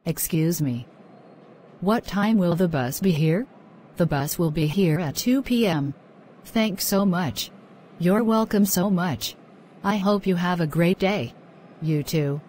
Excuse me. What time will the bus be here? The bus will be here at 2 p.m. Thanks so much. You're welcome so much. I hope you have a great day. You too.